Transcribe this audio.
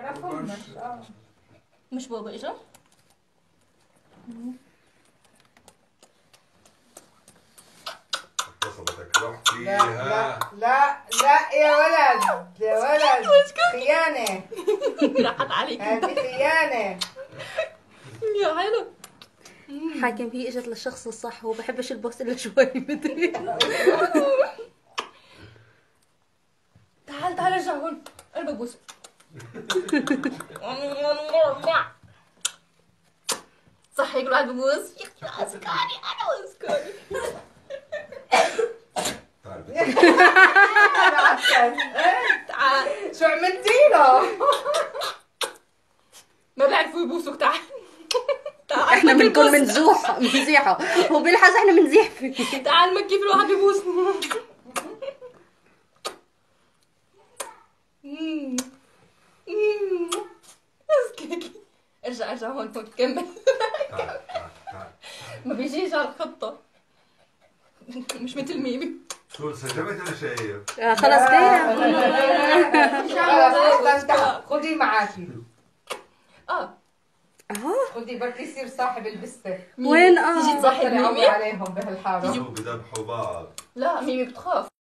مش بابا اجا؟ اغتصبتك رحت لا فيها. لا لا يا ولد يا ولد، خيانة. راحت عليك. هذه خيانة. يا حلو. حاكم هي اجت للشخص الصح، هو بحبش البوس الا شوي مدري. تعال ارجع هون، انا ببوس. صح هيك الواحد ببوس. اسكاني انا واسكاني. تعال. شو عملتي له؟ ما بيعرفوا يبوسوك. تعال. تعال احنا مكي بنكون البوس. منزيحه، هو بيلحظ احنا منزيح فيه. تعال مكي كيف الواحد بيبوس. اسكيكي. ارجع هون كمل. ما بيجيش على الخطة. مش مثل ميمي. شو انسجمت انا شايف؟ خلص كده. خلص خذي معاكي. خذي بركي يصير صاحب البسة. وين تيجي تصاحب بطلي عمري ميمي؟ عليهم بهالحارة. بدبحوا بعض. لا ميمي بتخاف.